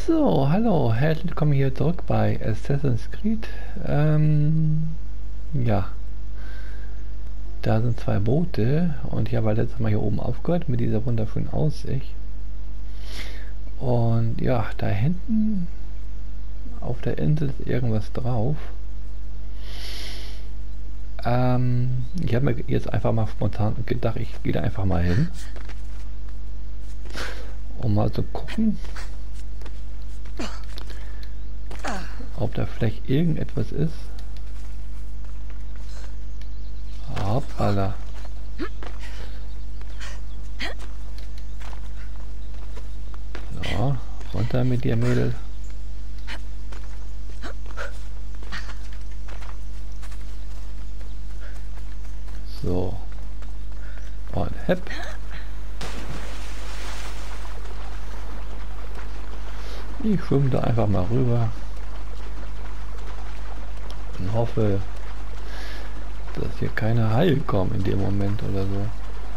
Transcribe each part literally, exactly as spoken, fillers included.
So, hallo, herzlich willkommen hier zurück bei Assassin's Creed. Ähm, ja, da sind zwei Boote und ich habe letztes Mal hier oben aufgehört mit dieser wunderschönen Aussicht. Und ja, da hinten auf der Insel ist irgendwas drauf. Ähm, ich habe mir jetzt einfach mal spontan gedacht, ich gehe da einfach mal hin, um mal zu gucken, ob da vielleicht irgendetwas ist. Hoppala. So, runter mit dir, Mädel. So. Und hepp. Ich schwimme da einfach mal rüber und hoffe, dass hier keine Haie kommen in dem Moment oder so.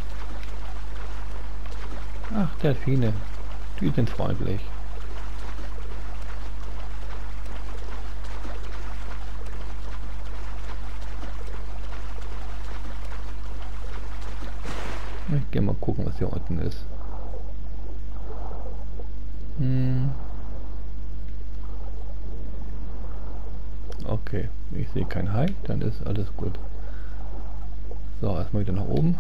Ach, Delfine, die sind freundlich. Ich gehe mal gucken, was hier unten ist. Hm. Okay, ich sehe kein Hai, dann ist alles gut. So, erstmal wieder nach oben.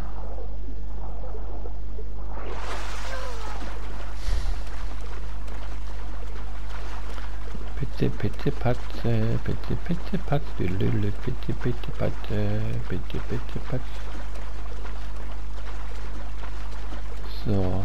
Bitte, bitte, Patze, bitte, bitte, Patze, bitte, bitte, bitte, Patze, bitte, bitte, Patze. So.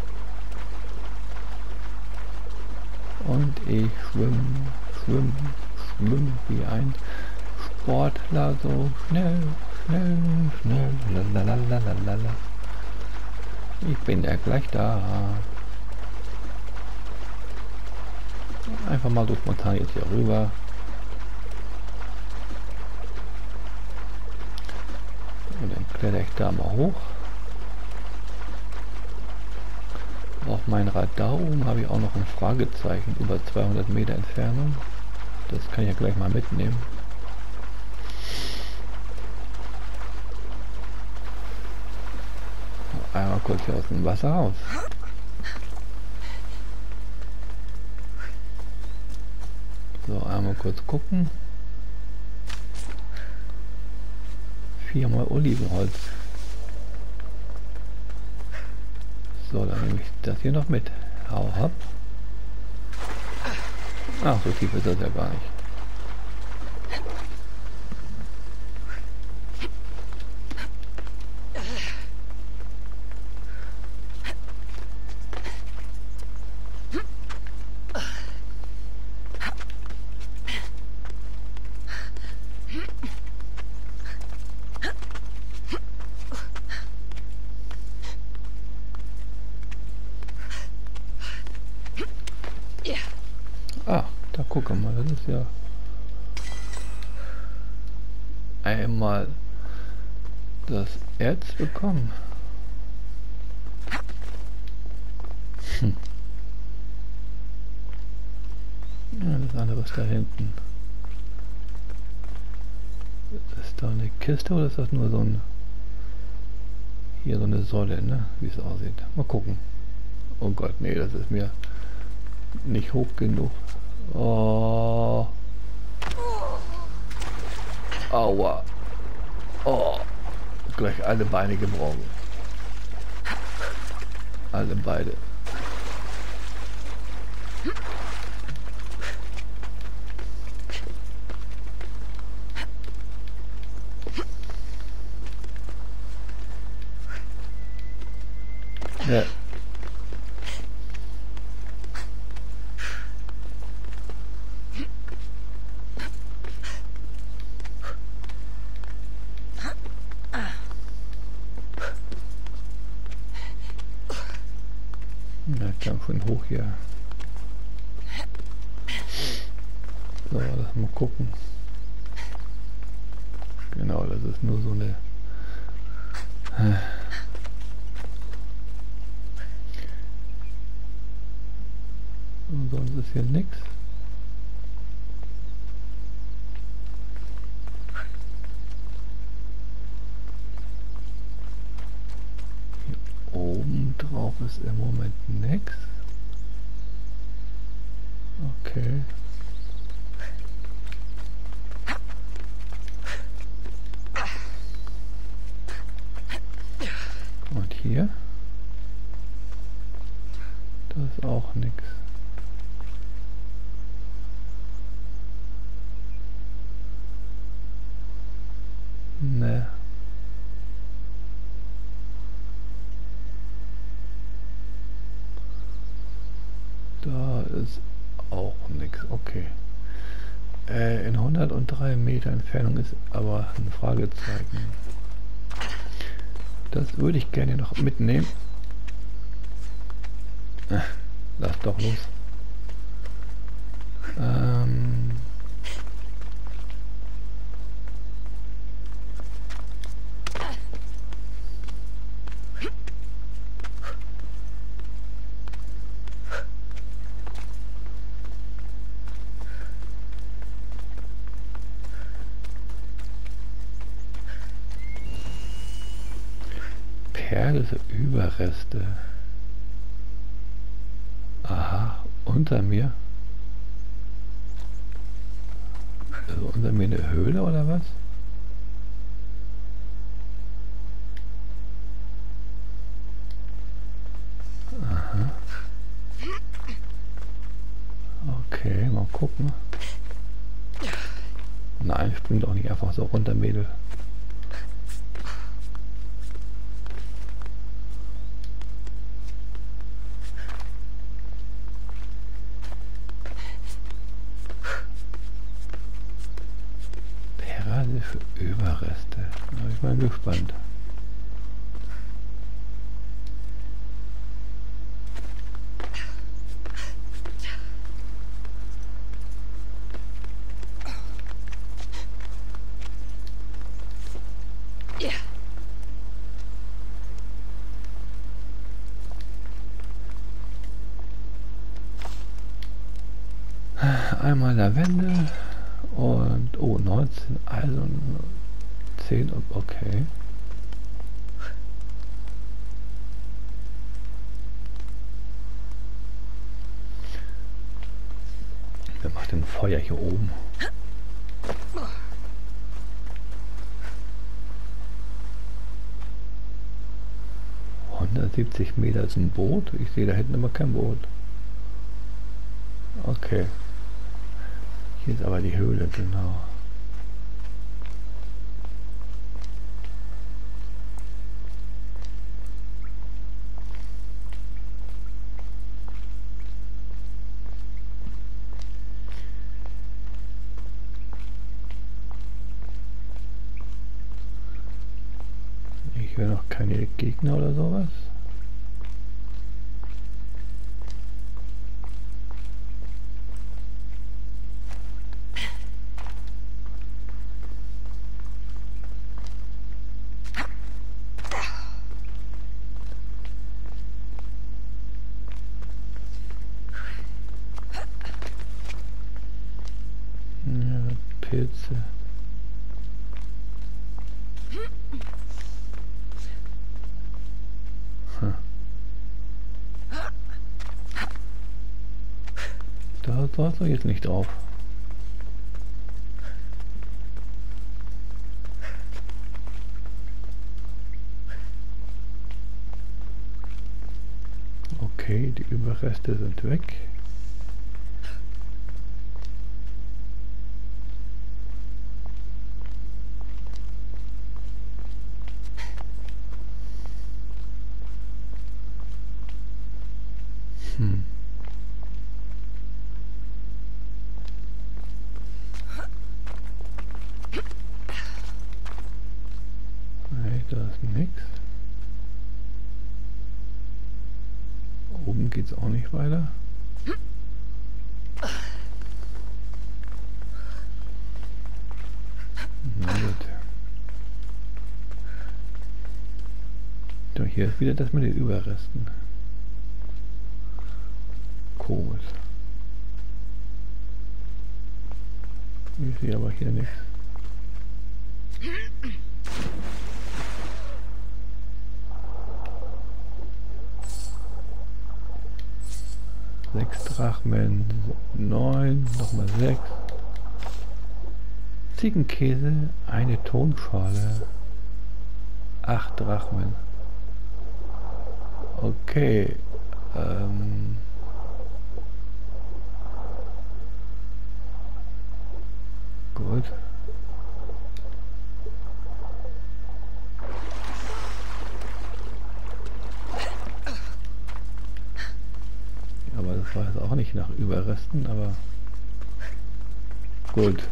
Und ich schwimme, schwimme, schwimme wie ein Sportler, so schnell, schnell, schnell, lalalala. Ich bin ja gleich da. Einfach mal so spontan jetzt hier rüber. Und dann kletter ich da mal hoch. Auf mein Radar oben habe ich auch noch ein Fragezeichen über zweihundert Meter Entfernung. Das kann ich ja gleich mal mitnehmen. Einmal kurz hier aus dem Wasser raus. So, einmal kurz gucken. Viermal Olivenholz. So, dann nehme ich das hier noch mit. Hau ab. Ach, so tief ist das ja gar nicht. Ah, da gucken wir mal, das ist ja einmal das Erz bekommen. Hm. Ja, das andere ist da hinten. Ist das da eine Kiste oder ist das nur so ein hier so eine Säule, ne? Wie es aussieht. Mal gucken. Oh Gott, nee, das ist mir nicht hoch genug. Oh. Aua. Oh. Gleich alle Beine gebrochen. Alle beide. Ja. Ja, kam schon hoch hier. So, lass mal gucken. Genau, das ist nur so eine sonst ist hier nichts. Hier oben drauf ist im Moment nichts. Okay. Und hier? Da ist auch nichts. Ne. Da ist auch nichts. Okay. Äh, in hundertdrei Meter Entfernung ist aber ein Fragezeichen. Das würde ich gerne noch mitnehmen. Äh, lass doch los. Ähm Perle Überreste. Aha, unter mir. Also unter mir eine Höhle oder was? Aha. Okay, mal gucken. Nein, spring doch nicht einfach so runter, Mädel. Für Überreste. Da bin ich mal gespannt. Einmal Lavendel. Und, oh, neunzehn, also zehn, okay. Wer macht denn Feuer hier oben? hundertsiebzig Meter ist ein Boot. Ich sehe da hinten immer kein Boot. Okay. Hier ist aber die Höhle, genau. Ich höre noch keine Gegner oder sowas. Pilze. Hm. Da sollst du jetzt nicht drauf. Okay, die Überreste sind weg. Hm. Nee, da ist nichts. Oben geht's auch nicht weiter. Na gut. So, hier ist wieder das mit den Überresten. Komisch. Ich sehe aber hier nichts. Sechs Drachmen, neun, nochmal sechs. Ziegenkäse, eine Tonschale, acht Drachmen. Okay. Ähm Gut. Aber das war jetzt auch nicht nach Überresten, aber gut.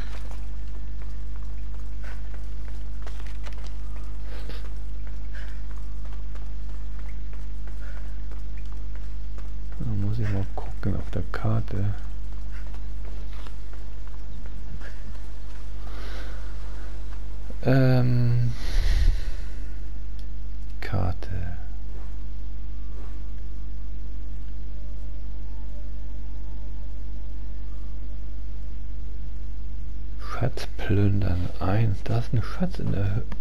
Da muss ich mal gucken auf der Karte. Ähm, Karte. Schatz plündern. Eins. Da ist ein Schatz in der Höhe.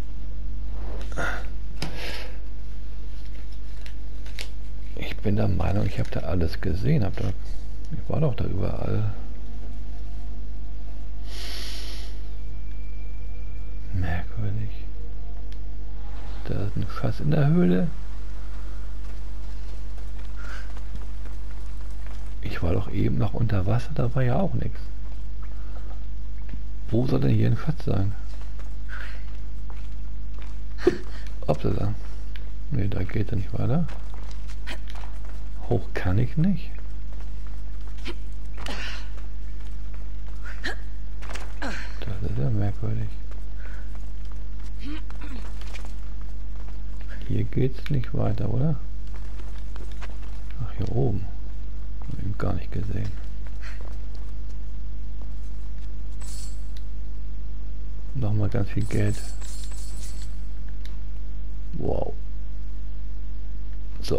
Ich bin der Meinung, ich habe da alles gesehen. Hab da, ich war doch da überall. Merkwürdig. Da ist ein Schatz in der Höhle. Ich war doch eben noch unter Wasser, da war ja auch nichts. Wo soll denn hier ein Schatz sein? Upsala. Ne, da geht er nicht weiter. Hoch kann ich nicht. Das ist ja merkwürdig. Hier geht's nicht weiter, oder? Ach, hier oben. Hab ich gar nicht gesehen. Nochmal ganz viel Geld. Wow. So.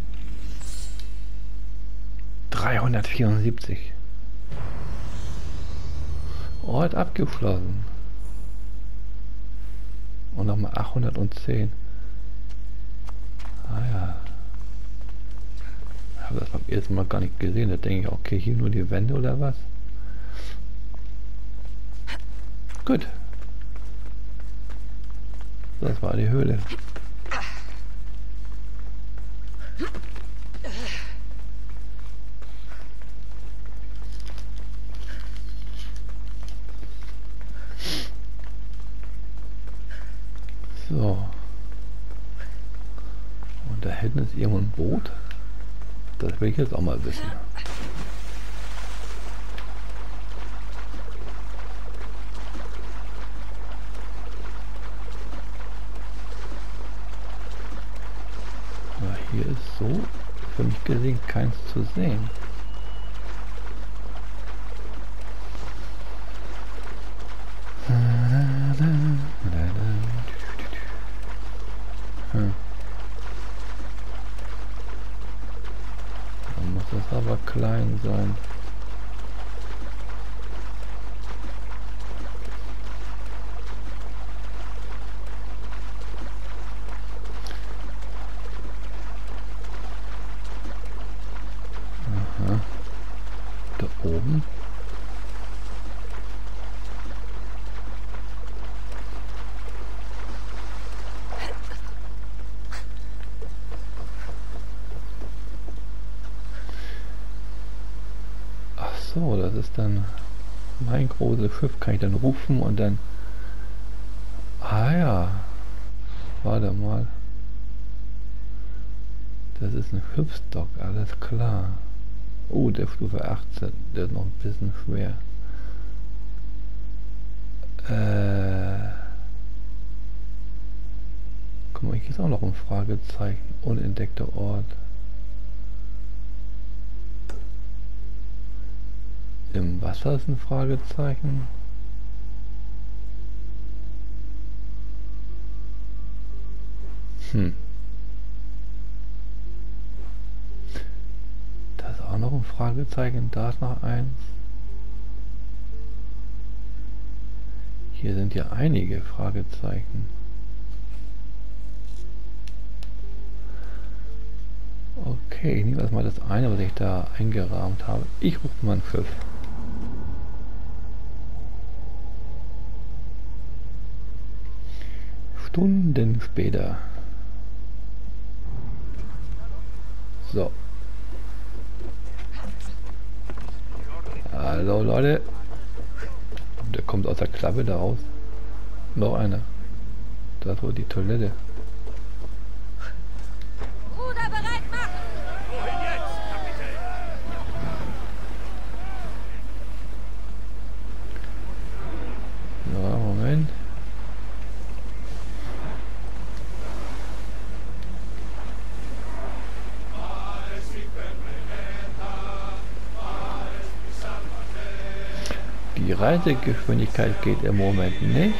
dreihundertvierundsiebzig. Ort abgeschlossen. Und nochmal achthundertzehn. Ah ja. Ich habe das beim ersten Mal gar nicht gesehen. Da denke ich, okay, hier nur die Wände oder was? Gut. Das war die Höhle. So. Und da hinten ist irgendwo ein Boot. Das will ich jetzt auch mal wissen. Aber hier ist so, für mich gesehen, keins zu sehen. Hm. Dann muss das aber klein sein. Aha. Da oben. So, das ist dann mein großes Schiff, kann ich dann rufen und dann... Ah ja, warte mal. Das ist ein Schiffsdock, alles klar. Oh, der Stufe achtzehn, der ist noch ein bisschen schwer. Äh... Guck mal, hier ist auch noch ein Fragezeichen. Unentdeckter Ort. Im Wasser ist ein Fragezeichen. Hm. Da ist auch noch ein Fragezeichen. Da ist noch eins. Hier sind ja einige Fragezeichen. Okay, ich nehme erstmal das eine, was ich da eingerahmt habe. Ich rufe mal ein Schiff. Stunden später. So. Hallo Leute. Der kommt aus der Klappe da raus. Noch einer. Da ist wohl die Toilette. Ruder bereit machen! Wohin jetzt, Kapitän? Ja, Moment. Die Reisegeschwindigkeit geht im Moment nicht.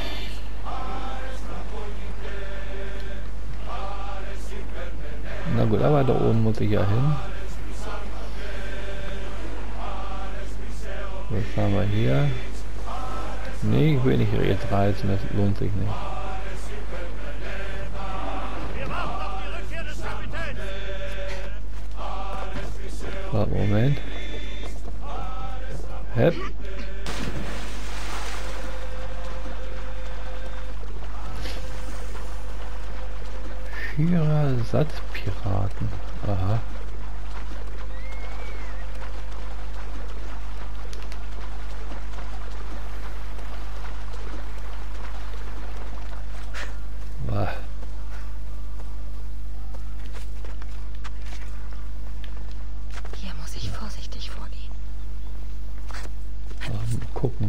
Na gut, aber da oben muss ich ja hin. Was haben wir hier? Nee, ich will nicht jetzt reisen, das lohnt sich nicht. So, Moment. Hep. Vierer Satzpiraten. Aha. Wow. Hier muss ich vorsichtig vorgehen. Mal gucken.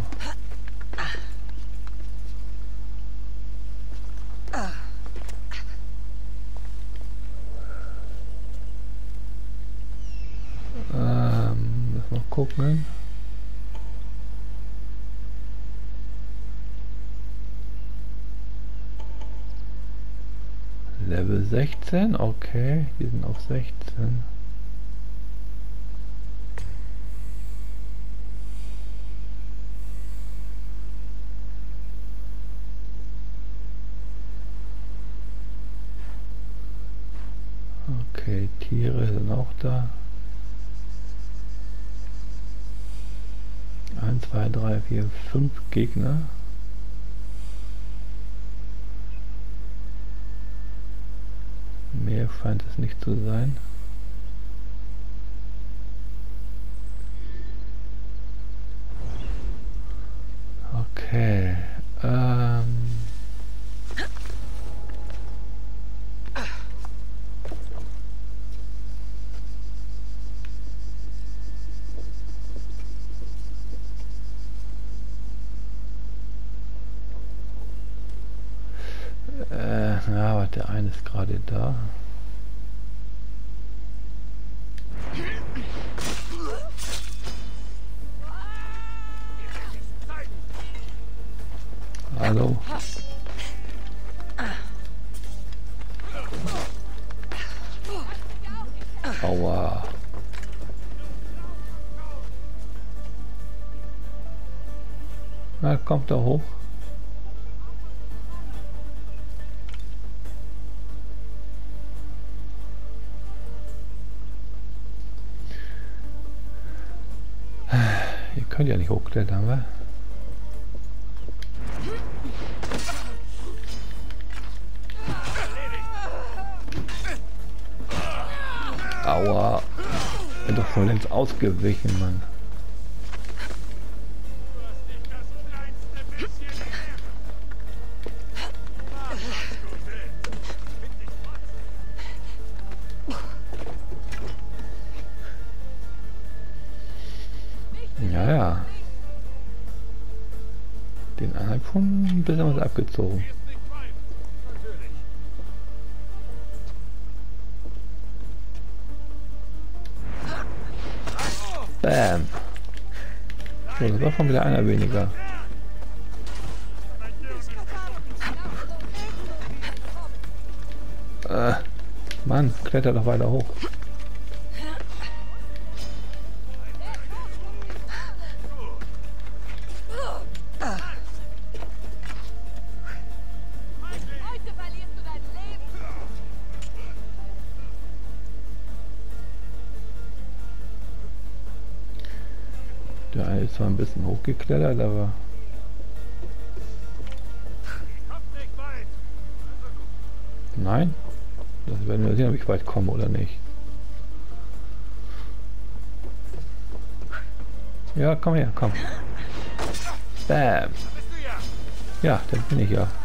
Gucken. Level sechzehn, okay, wir sind auf sechzehn. Okay, Tiere sind auch da. eins, zwei, drei, vier, fünf Gegner. Mehr scheint es nicht zu sein. Okay. Ähm Äh, ja, aber der eine ist gerade da. Hallo. Aua. Na, kommt da hoch. Ihr könnt ja nicht hochklettern, wa? Aua. Bin doch schon längst ausgewichen, Mann. Ja, ja. Den anderen schon ein bisschen was abgezogen. Bam. So, das war schon wieder einer weniger. Äh, Mann, kletter doch weiter hoch. ist zwar ein bisschen hochgeklettert, aber nein, das werden wir sehen, ob ich weit komme oder nicht. Ja, komm her, komm. Bam. Ja, dann bin ich ja.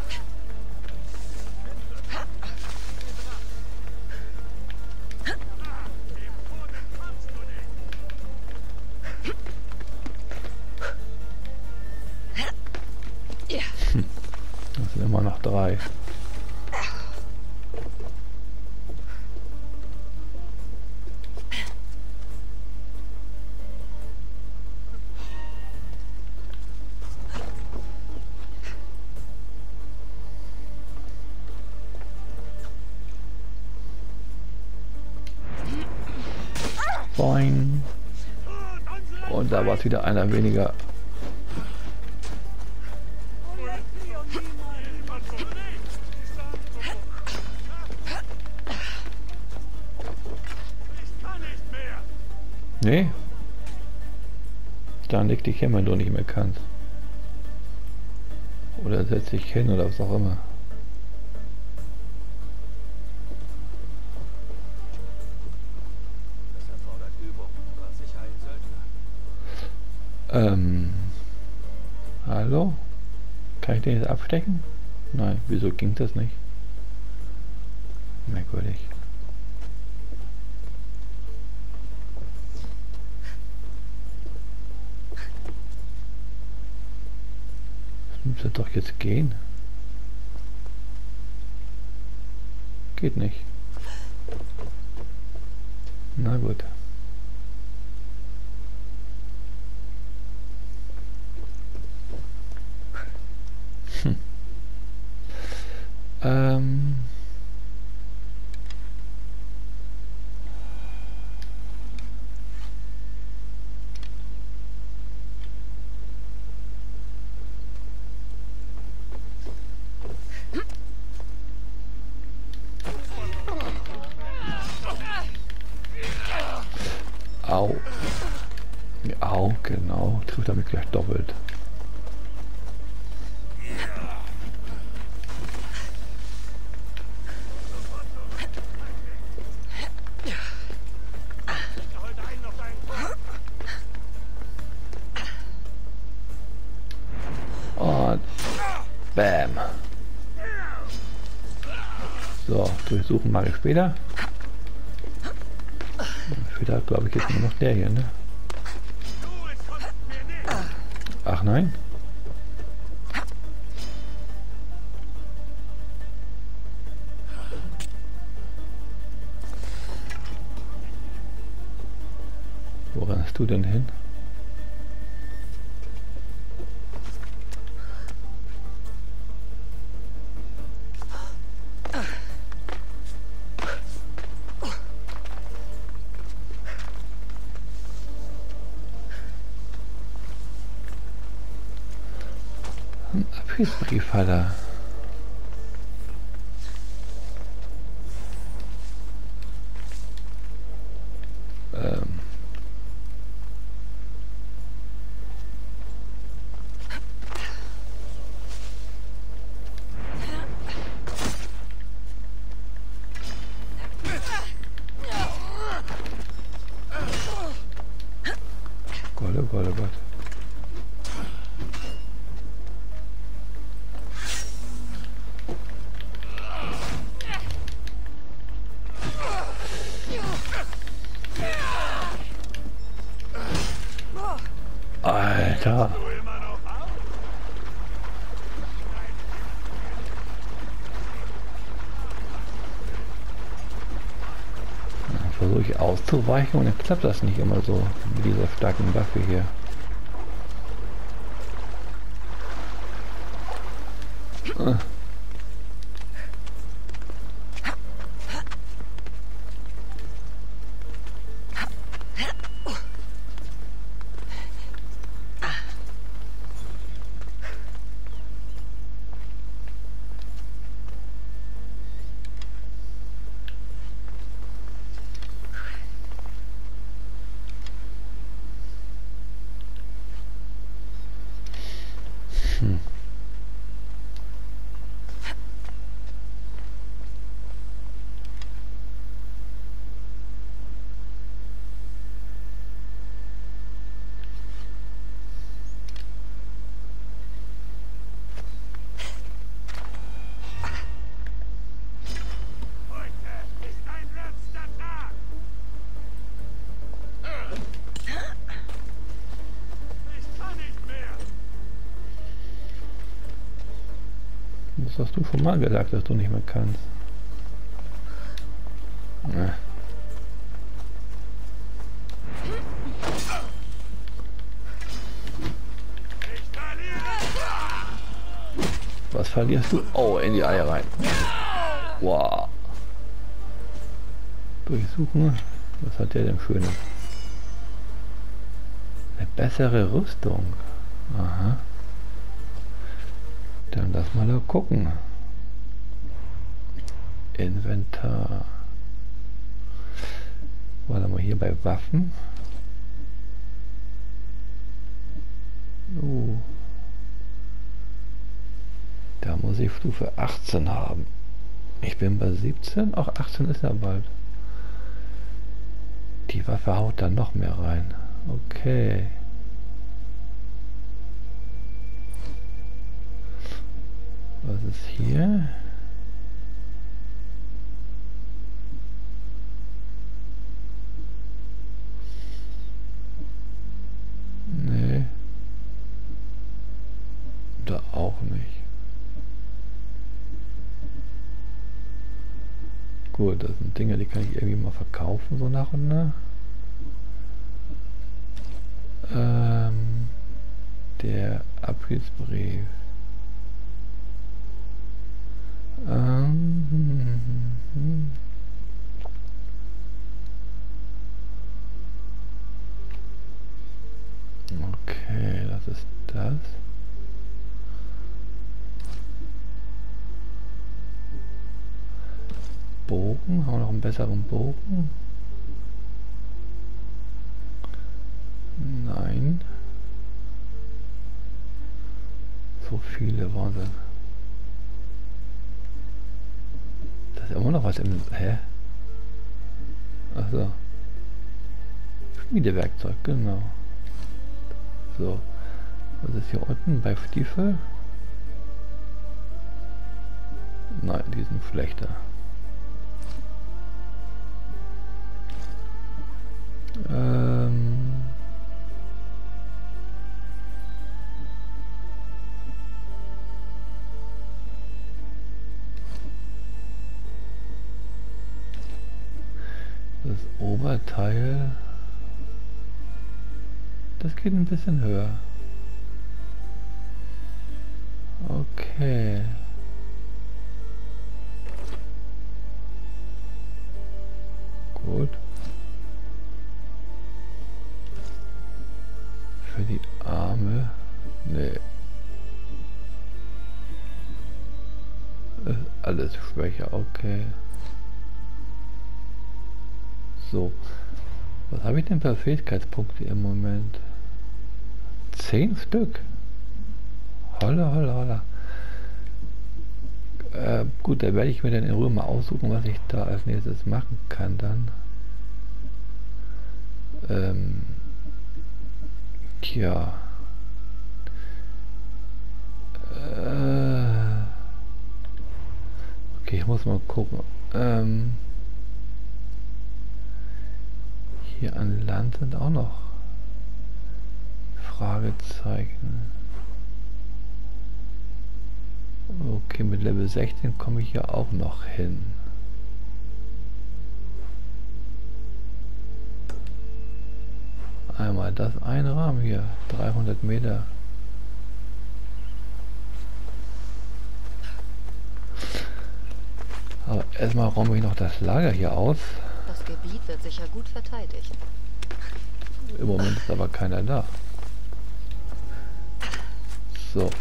Hm. Das sind immer noch drei. Boing. Und da war es wieder einer weniger. Nee. Dann leg dich hin, wenn du nicht mehr kannst. Oder setz dich hin oder was auch immer. Ähm, hallo? Kann ich den jetzt abstechen? Nein, wieso ging das nicht? Merkwürdig. Das müsste doch jetzt gehen. Geht nicht. Na gut. Hm. Ähm. Au. Au, genau. Trifft damit gleich doppelt. Und bam. So, durchsuchen mache ich später. Später glaube ich jetzt nur noch der hier, ne? Ach nein. Wo rennst du denn hin? Ein Abschiedsbrief hat er. Ähm. Gott, oh Gott, oh Gott. Alter. Dann versuche ich auszuweichen und dann klappt das nicht immer so mit dieser starken Waffe hier. Ah. hast du schon mal gesagt, dass du nicht mehr kannst. Na. Was verlierst du? Oh, in die Eier rein. Wow. Durchsuchen. Was hat der denn Schönes? Eine bessere Rüstung. Aha. Dann lass mal da gucken. Inventar. Warte mal, hier bei Waffen. Uh. Da muss ich Stufe achtzehn haben. Ich bin bei siebzehn. Auch achtzehn ist ja bald. Die Waffe haut dann noch mehr rein. Okay. Was ist hier? Nee. Da auch nicht. Gut, das sind Dinge, die kann ich irgendwie mal verkaufen, so nach und nach. Ähm, der Abschiedsbrief. Ähm, okay, das ist das. Bogen, haben wir noch einen besseren Bogen? Nein. So viele Wahnsinn. Das ist immer noch was im... Hä? Achso. Schmiedewerkzeug, genau. So. Was ist hier unten bei Stiefel? Nein, die sind schlechter. Ähm... Das Oberteil, das geht ein bisschen höher. Okay. Gut. Für die Arme, nee. Ist alles schwächer, okay. So, was habe ich denn für Fähigkeitspunkte im Moment? Zehn Stück. Holla, holla, holla. Äh, gut, da werde ich mir dann in Ruhe mal aussuchen, was ich da als nächstes machen kann dann. Ähm, tja. Äh, okay, ich muss mal gucken. Ähm, Hier an Land sind auch noch Fragezeichen. Okay, mit Level sechzehn komme ich ja auch noch hin. Einmal das Einrahmen hier, dreihundert Meter. Aber erstmal räume ich noch das Lager hier aus. Das Gebiet wird sicher gut verteidigt. Im Moment ist aber keiner da. So.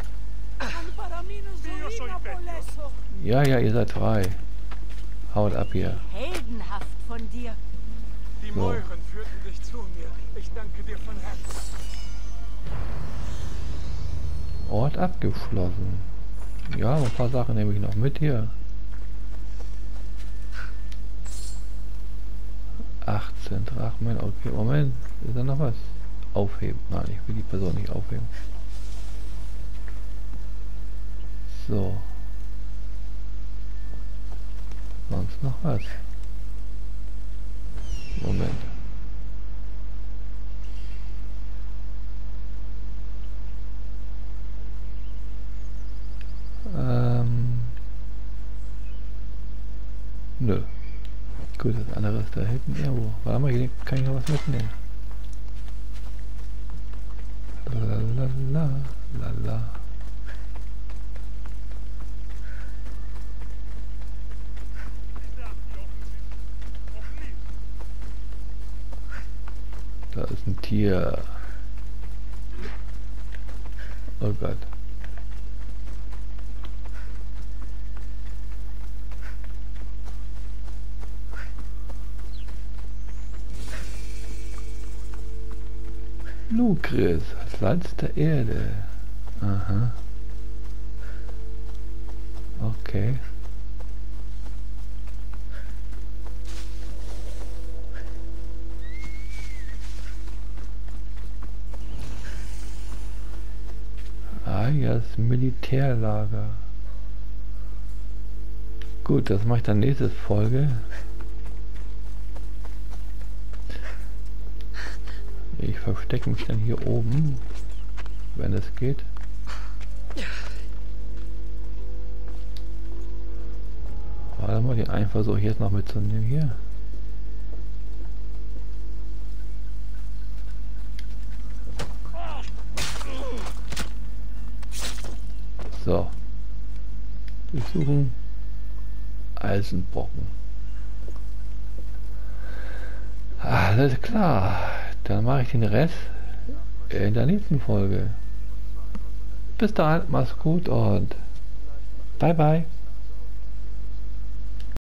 Ja, ja, ihr seid frei. Haut ab hier. Heldenhaft von dir. Die So. Mäuren führten dich zu mir. Ich danke dir von Herzen. Ort abgeschlossen. Ja, ein paar Sachen nehme ich noch mit hier. achtzehn Drachmen, okay, Moment, ist da noch was? Aufheben, nein, ich will die Person nicht aufheben. So. Sonst noch was? Moment. Ähm... Gut, das andere ist da hinten irgendwo. Warte mal, hier kann ich noch was mitnehmen. Lalalala, lala. Da ist ein Tier. Oh Gott. Lucris, Salz der Erde. Aha. Okay. Ah, ja, das Militärlager. Gut, das mache ich dann nächste Folge. Ich verstecke mich dann hier oben, wenn es geht. Warte mal, den einen versuche ich jetzt noch mitzunehmen hier. So. Wir suchen Eisenbrocken. Alles klar. Dann mache ich den Rest in der nächsten Folge. Bis dahin, mach's gut und bye bye.